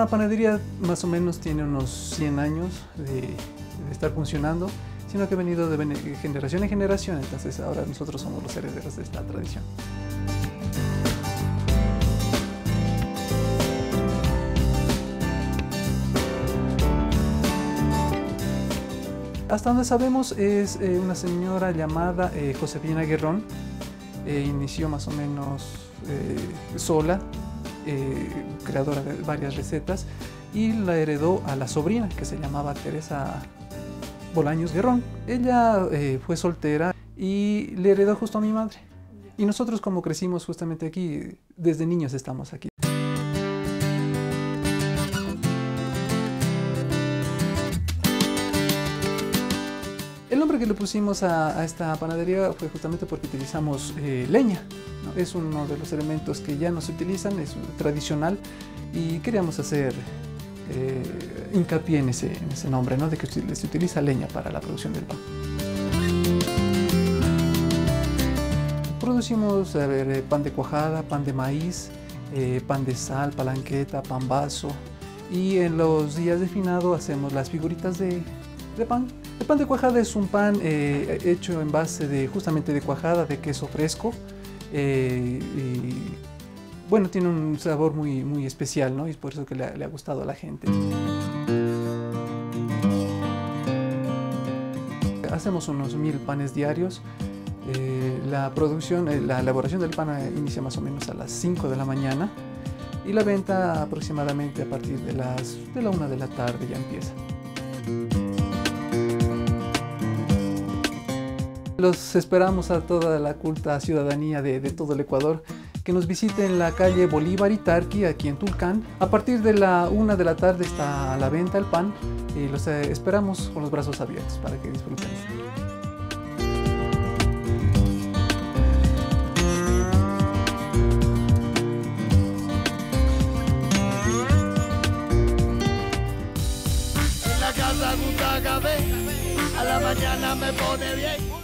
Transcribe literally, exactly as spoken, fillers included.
Esta panadería más o menos tiene unos cien años de, de estar funcionando, sino que ha venido de generación en generación, entonces ahora nosotros somos los herederos de esta tradición. Hasta donde sabemos es eh, una señora llamada eh, Josefina Guerrón. Eh, inició más o menos eh, sola, eh, creadora de varias recetas, y la heredó a la sobrina, que se llamaba Teresa Bolaños Guerrón. Ella eh, fue soltera y le heredó justo a mi madre. Y nosotros, como crecimos justamente aquí, desde niños estamos aquí. El nombre que le pusimos a, a esta panadería fue justamente porque utilizamos eh, leña, ¿no? Es uno de los elementos que ya no se utilizan, es tradicional, y queríamos hacer eh, hincapié en ese, en ese nombre, ¿no? De que se utiliza leña para la producción del pan. Producimos a ver, pan de cuajada, pan de maíz, eh, pan de sal, palanqueta, pan vaso, y en los días de finado hacemos las figuritas de, de pan. El pan de cuajada es un pan eh, hecho en base de justamente de cuajada, de queso fresco, eh, y bueno, tiene un sabor muy, muy especial, ¿no? Y es por eso que le, le ha gustado a la gente. Hacemos unos mil panes diarios. Eh, la producción, eh, la elaboración del pan inicia más o menos a las cinco de la mañana y la venta aproximadamente a partir de las de la una de la tarde ya empieza. Los esperamos a toda la culta ciudadanía de, de todo el Ecuador que nos visiten en la calle Bolívar y Tarqui, aquí en Tulcán. A partir de la una de la tarde está a la venta el pan y los eh, esperamos con los brazos abiertos para que disfruten. En la casa gusta café, a la mañana me pone bien.